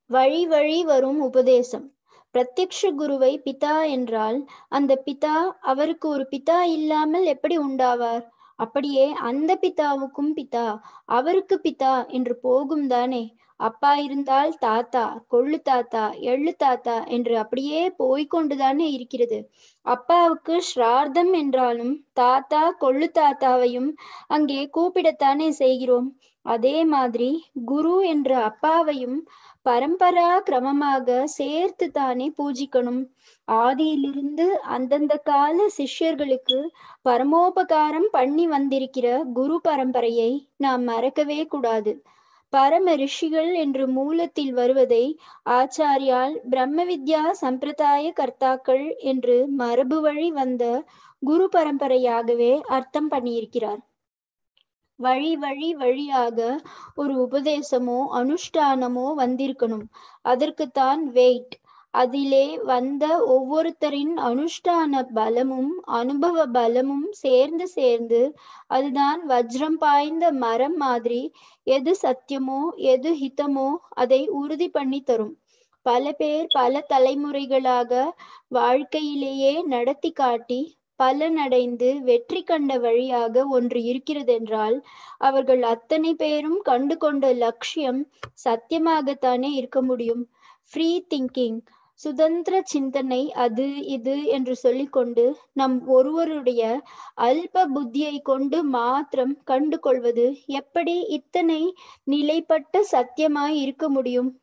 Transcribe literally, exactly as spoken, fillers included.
வழி வழி வரும் உபதேசம். பிரத்யக்ஷ குருவை பிதா என்றால் அந்த பிதா அவருக்கு ஒரு பிதா இல்லாமல் எப்படி உண்டாவார்? அப்படியே அந்த பிதாவுக்கும் பிதா அவருக்கு பிதா என்று போகும் தானே. அப்பா இருந்தால் தாத்தா, கொள்ளு தாத்தா, எள்ளு தாத்தா என்று அப்படியே போய்கொண்டுதானே இருக்கிறது. அப்பாவுக்கு ஸ்ரார்த்தம் என்றாலும் தாத்தா கொள்ளு தாத்தாவையும் அங்கே கூப்பிடத்தானே செய்கிறோம். அதே மாதிரி குரு என்ற அப்பாவையும் பரம்பரா கிரமமாக சேர்த்து தானே பூஜிக்கணும். ஆதியிலிருந்து அந்தந்த கால சிஷ்யர்களுக்கு பரமோபகாரம் பண்ணி வந்திருக்கிற குரு பரம்பரையை நாம் மறக்கவே கூடாது. பரம ரிஷிகள் என்று மூலத்தில் வருவதை ஆச்சாரியால் பிரம்ம வித்யா சம்பிரதாய கர்த்தாக்கள் என்று மரபு வழி வந்த குரு பரம்பரையாகவே அர்த்தம் பண்ணியிருக்கிறார். வழி வழி வழியாக ஒரு உபதேசமோ அனுஷ்டானமோ வந்திருக்கணும். அதற்குத்தான் வெயிட். அதிலே வந்த ஒவ்வொருத்தரின் அனுஷ்டான பலமும் அனுபவ பலமும் சேர்ந்து சேர்ந்து அதுதான் வஜ்ரம் பாய்ந்த மரம் மாதிரி எது சத்தியமோ எது ஹிதமோ அதை உறுதி பண்ணி தரும். பல பேர் பல தலைமுறைகளாக வாழ்க்கையிலேயே நடத்தி காட்டி பலனடைந்து வெற்றி கண்ட வழியாக ஒன்று இருக்கிறதென்றால் அவர்கள் அத்தனை பேரும் கண்டு கொண்ட லட்சியம் சத்தியமாகத்தானே இருக்க முடியும். ஃப்ரீ திங்கிங், சுதந்திர சிந்தனை, அது இது என்று சொல்லிக்கொண்டு நம் ஒருவருடைய அல்ப புத்தியை கொண்டு மாத்திரம் கண்டு கொள்வது எப்படி இத்தனை நிலைப்பட்ட சத்தியமாய் இருக்க முடியும்?